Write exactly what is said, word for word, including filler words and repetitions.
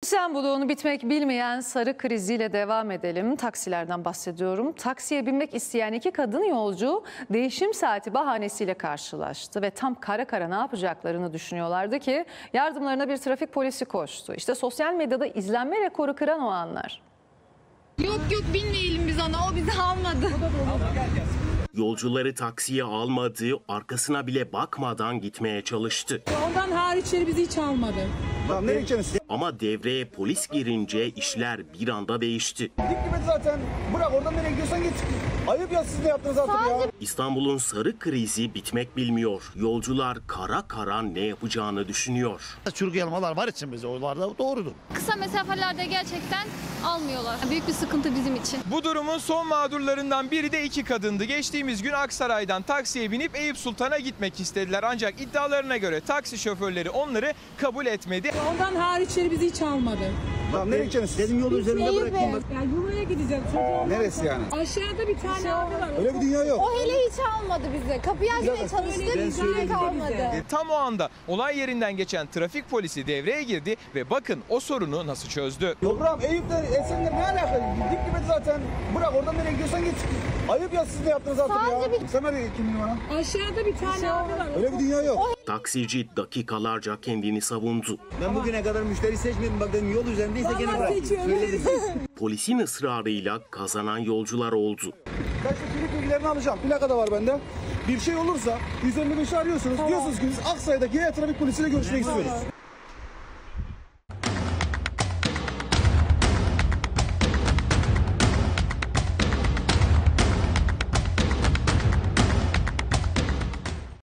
İstanbul'un bitmek bilmeyen sarı kriziyle devam edelim. Taksilerden bahsediyorum. Taksiye binmek isteyen iki kadın yolcu değişim saati bahanesiyle karşılaştı ve tam kara kara ne yapacaklarını düşünüyorlardı ki yardımlarına bir trafik polisi koştu. İşte sosyal medyada izlenme rekoru kıran o anlar. Yok yok binmeyelim biz ona, o bizi almadı. Yolcuları taksiye almadı, arkasına bile bakmadan gitmeye çalıştı. Ondan hariçleri bizi hiç almadı. Tamam, nereye gideceksiniz? Ama devreye polis girince işler bir anda değişti. Dik gibi zaten. Bırak, oradan nereye gidiyorsan git. Ayıp ya, siz de yaptınız artık ya. İstanbul'un sarı krizi bitmek bilmiyor. Yolcular kara kara ne yapacağını düşünüyor. Çürük var için bize, onlar da doğrudur. Kısa mesafelerde gerçekten almıyorlar. Büyük bir sıkıntı bizim için. Bu durumun son mağdurlarından biri de iki kadındı. Geçtiğimiz gün Aksaray'dan taksiye binip Eyüp Sultan'a gitmek istediler. Ancak iddialarına göre taksi şoförleri onları kabul etmedi. Ondan hariçleri bizi hiç almadı. Tamam, nereye gideceksiniz? Dedim yol üzerinde bırakayım. Yani Yuva'ya gideceğim. Çocuğum Neresi yani? aşağıda bir tane abi var. Öyle bir dünya yok. O hele hiç almadı bizi. Kapıyı açmaya çalıştık, hiç almadı. E, tam o anda olay yerinden geçen trafik polisi devreye girdi ve bakın o sorunu nasıl çözdü. Toprağım, Eyüp'ten, Esenler ne alaka? Dik gibi zaten. Bırak, oradan nereye gidiyorsan git. Ayıp ya, siz de yaptınız artık ya. Bir... Sen ver kimliğini bana. Aşağıda bir tane abi var. Öyle bir dünya yok. Taksici dakikalarca kendini savundu. Ben bugüne kadar müşteri seçmedim. Bak dedim, yol üzerindeyse gene bırak. Polisin ısrarıyla kazanan yolcular oldu. Kaçta kimlik bilgilerini alacağım. Plaka da var bende. Bir şey olursa yüz elli beşi arıyorsunuz. Diyorsunuz ki biz Aksaray'daki trafik polisiyle görüşmek istiyoruz.